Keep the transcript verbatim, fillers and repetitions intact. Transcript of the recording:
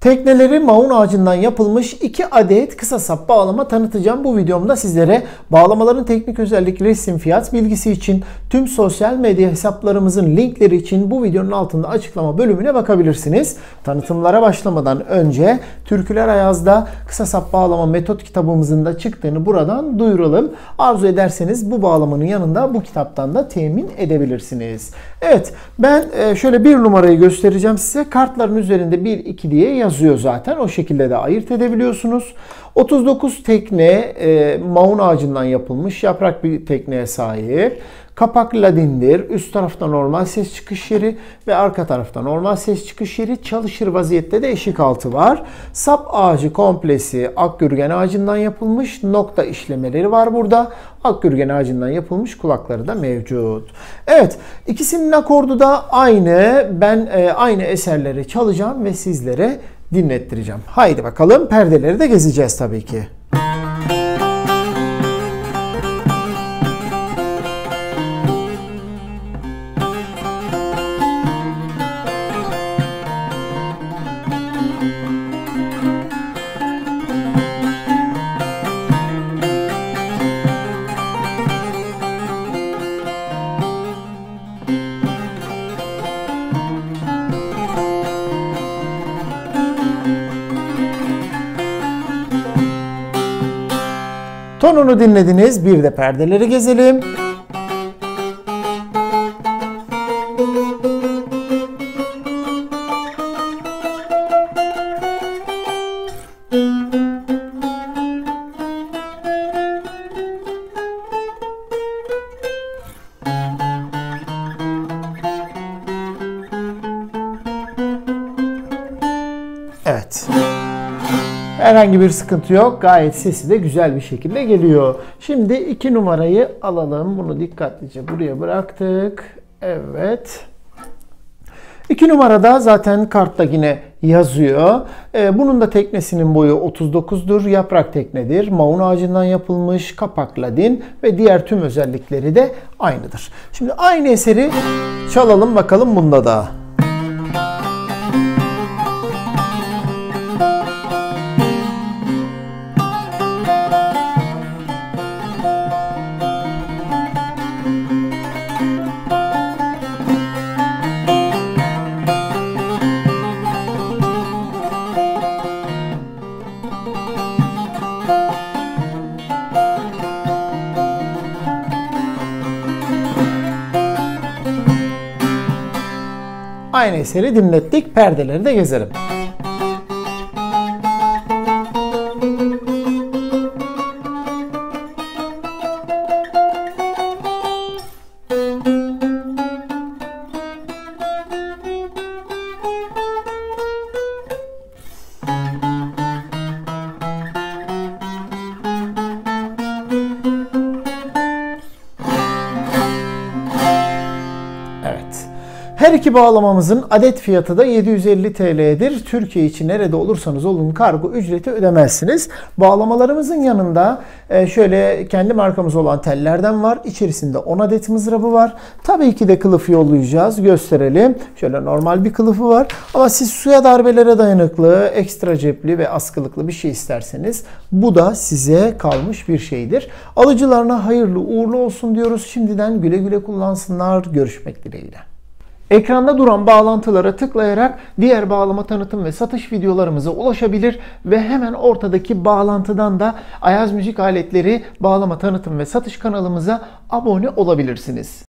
Tekneleri maun ağacından yapılmış iki adet kısa sap bağlama tanıtacağım. Bu videomda sizlere bağlamaların teknik özellikleri, isim, fiyat bilgisi için tüm sosyal medya hesaplarımızın linkleri için bu videonun altında açıklama bölümüne bakabilirsiniz. Tanıtımlara başlamadan önce Türküler Ayaz'da kısa sap bağlama metot kitabımızın da çıktığını buradan duyuralım. Arzu ederseniz bu bağlamanın yanında bu kitaptan da temin edebilirsiniz. Evet, ben şöyle bir numarayı göstereceğim size. Kartların üzerinde bir iki diye yazıyor. yazıyor zaten. O şekilde de ayırt edebiliyorsunuz. otuz dokuz tekne e, maun ağacından yapılmış yaprak bir tekneye sahip. Kapak ladindir. Üst tarafta normal ses çıkış yeri ve arka tarafta normal ses çıkış yeri. Çalışır vaziyette de eşik altı var. Sap ağacı komplesi akgürgen ağacından yapılmış. Nokta işlemeleri var burada. Akgürgen ağacından yapılmış kulakları da mevcut. Evet, ikisinin akordu da aynı. Ben e, aynı eserleri çalacağım ve sizlere dinlettireceğim. Haydi bakalım, perdeleri de gezeceğiz tabii ki. Tonunu dinlediniz. Bir de perdeleri gezelim. Evet. Herhangi bir sıkıntı yok. Gayet sesi de güzel bir şekilde geliyor. Şimdi iki numarayı alalım. Bunu dikkatlice buraya bıraktık. Evet. iki numarada zaten kartta yine yazıyor. Bunun da teknesinin boyu otuz dokuzdur. Yaprak teknedir. Maun ağacından yapılmış. Kapak ladin ve diğer tüm özellikleri de aynıdır. Şimdi aynı eseri çalalım bakalım bunda da. Aynı eseri dinlettik. Perdeleri de gezelim. Her iki bağlamamızın adet fiyatı da yedi yüz elli TL'dir. Türkiye için nerede olursanız olun kargo ücreti ödemezsiniz. Bağlamalarımızın yanında şöyle kendi markamız olan tellerden var. İçerisinde on adet mızrabı var. Tabii ki de kılıf yollayacağız. Gösterelim. Şöyle normal bir kılıfı var. Ama siz suya darbelere dayanıklı, ekstra cepli ve askılıklı bir şey isterseniz bu da size kalmış bir şeydir. Alıcılarına hayırlı uğurlu olsun diyoruz. Şimdiden güle güle kullansınlar. Görüşmek dileğiyle. Ekranda duran bağlantılara tıklayarak diğer bağlama tanıtım ve satış videolarımıza ulaşabilir ve hemen ortadaki bağlantıdan da Ayaz Müzik Aletleri bağlama tanıtım ve satış kanalımıza abone olabilirsiniz.